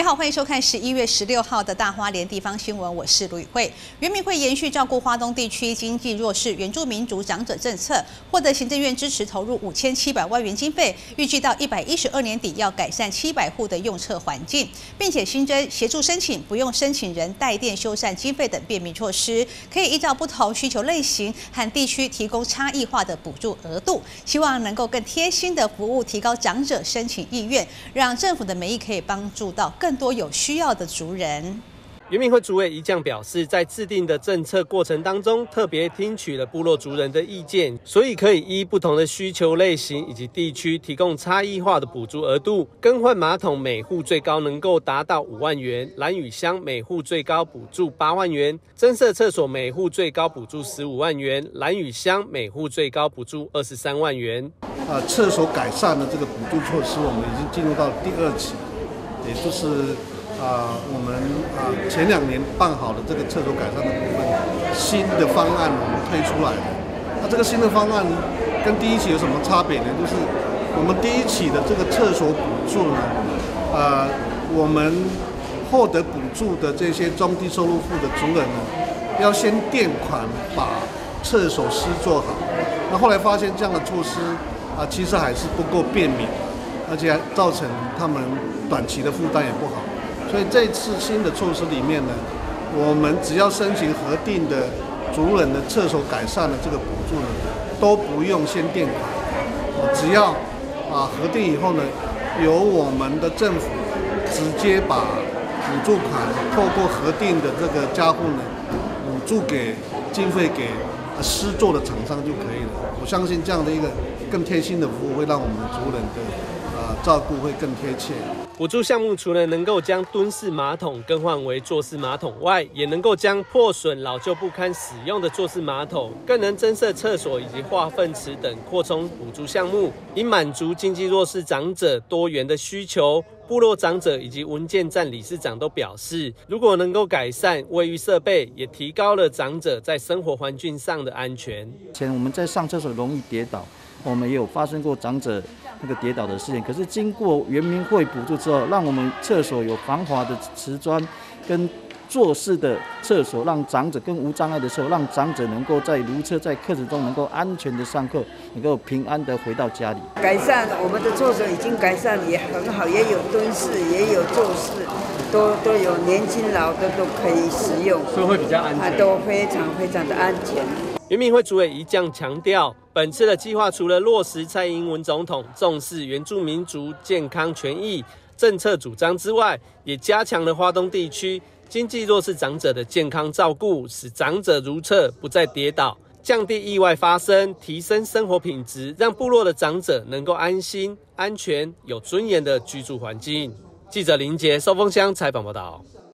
你好，欢迎收看11月16号的大花莲地方新闻，我是卢宇慧。原民会延续照顾花东地区经济弱势原住民族长者政策，获得行政院支持，投入5700万元经费，预计到112年底要改善700户的用厕环境，并且新增协助申请、不用申请人代垫修缮经费等便民措施，可以依照不同需求类型和地区提供差异化的补助额度，希望能够更贴心的服务，提高长者申请意愿，让政府的美意可以帮助到更多有需要的族人。 原民会主委一将表示，在制定的政策过程当中，特别听取了部落族人的意见，所以可以依不同的需求类型以及地区提供差异化的补助额度。更换马桶每户最高能够达到5万元，兰屿乡每户最高补助8万元，增设厕所每户最高补助15万元，兰屿乡每户最高补助23万元。 厕所改善的这个补助措施，我们已经进入到第2期，也就是我们前2年办好的这个厕所改善的部分，新的方案我们推出来的。那这个新的方案跟第1期有什么差别呢？就是我们第1期的这个厕所补助呢，我们获得补助的这些中低收入户的族人呢，要先垫款把厕所施作好。那后来发现这样的措施其实还是不够便民，而且还造成他们短期的负担也不好。所以这次新的措施里面呢，我们只要申请核定的族人的厕所改善的这个补助呢，都不用先垫款，只要核定以后呢，由我们的政府直接把补助款透过核定的这个家户呢，补助给经费给施作的厂商就可以了。我相信这样的一个更贴心的服务，会让我们族人的照顾会更贴切。 补助项目除了能够将蹲式马桶更换为坐式马桶外，也能够将破损、老旧不堪使用的坐式马桶，更能增设厕所以及化粪池等扩充补助项目，以满足经济弱势长者多元的需求。部落长者以及文健站理事长都表示，如果能够改善卫浴设备，也提高了长者在生活环境上的安全。 前我们在上厕所容易跌倒，我们也有发生过长者那个跌倒的事情，可是经过原民会补助之后，让我们厕所有防滑的瓷砖跟坐式的厕所，让长者跟无障碍的厕所，让长者能够在如厕在课程中能够安全的上课，能够平安的回到家里。 改善我们的厕所已经改善也很好，也有蹲式，也有坐式，都有年轻老的都可以使用， 所以会比较安全， 都非常非常的安全。 原民会主委一将强调，本次的计划除了落实蔡英文总统重视原住民族健康权益政策主张之外，也加强了花东地区经济弱势长者的健康照顾，使长者如厕不再跌倒，降低意外发生，提升生活品质，让部落的长者能够安心、安全、有尊严的居住环境。记者林杰、寿丰乡采访报道。